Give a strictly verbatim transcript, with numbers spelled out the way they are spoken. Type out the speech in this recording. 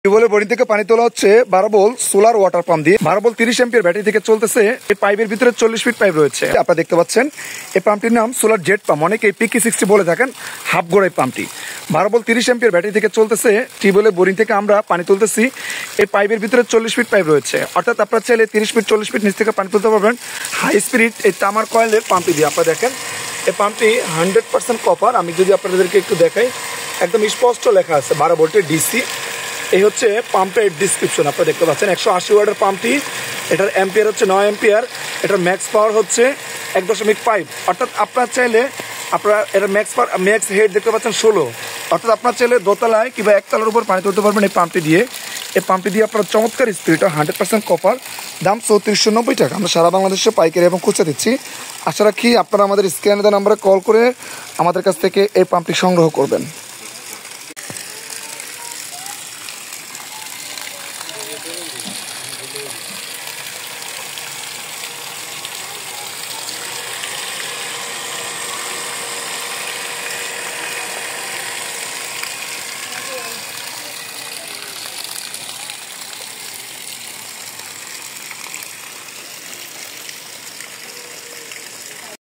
টিউবওয়েলের বোরিং থেকে পানি তোলা হচ্ছে বারো ভোল্ট সোলার ওয়াটার পাম্প দিয়ে। বারো ভোল্ট তিরিশ এম্পিয়ার ব্যাটারি থেকে চলতেছে। এই পাইপের ভিতরে চল্লিশ ফিট পাইপ রয়েছে। আপনারা দেখতে পাচ্ছেন এই পাম্পটির নাম সোলার জেট পাম্প, অনেকে পিকি সিক্সটি বলে থাকেন। হাফ গোড়াই পাম্পটি বারো ভোল্ট তিরিশ এম্পিয়ার ব্যাটারি থেকে চলতেছে। টিউবওয়েলের বোরিং থেকে আমরা পানি তুলতেছি। এই পাইপের ভিতরে চল্লিশ ফিট পাইপ রয়েছে, অর্থাৎ আপনারা চাইলে তিরিশ ফিট চল্লিশ ফিট নিচ থেকে পানি তুলতে পারবেন। হাই স্পিড এই তামার কয়েলের পাম্পটি দিয়ে আপনারা দেখেন এই পাম্পটি হান্ড্রেড পার্সেন্ট কপার। আমি যদি আপনাদেরকে একটু দেখাই, একদম স্পষ্ট লেখা আছে বারো ভোল্টের ডিসি। এই হচ্ছে পাম্পের ডিসক্রিপশন, আপনারা দেখতে পাচ্ছেন। একশো আশি ওয়াটের পাম্পটি, এটার অ্যাম্পিয়ার হচ্ছে নয় অ্যাম্পিয়ার, এটার ম্যাক্স পাওয়ার হচ্ছে এক দশমিক ফাইভ। অর্থাৎ আপনার চাইলে আপনারা এটার ম্যাক্স পাওয়ার ম্যাক্স হেড দেখতে পাচ্ছেন ষোলো। অর্থাৎ আপনার চাইলে দোতলায় কিংবা একতলার উপর পানি তুলতে পারবেন এই পাম্পটি দিয়ে। এই পাম্পটি দিয়ে আপনার চমৎকার স্পিড, হান্ড্রেড পার্সেন্ট কপার, দাম চৌত্রিশশো নব্বই টাকা। আমরা সারা বাংলাদেশে পাইকারি এবং খুচরা দিচ্ছি। আশা রাখি আপনারা আমাদের স্ক্যানে দেওয়া নাম্বারে কল করে আমাদের কাছ থেকে এই পাম্পটি সংগ্রহ করবেন।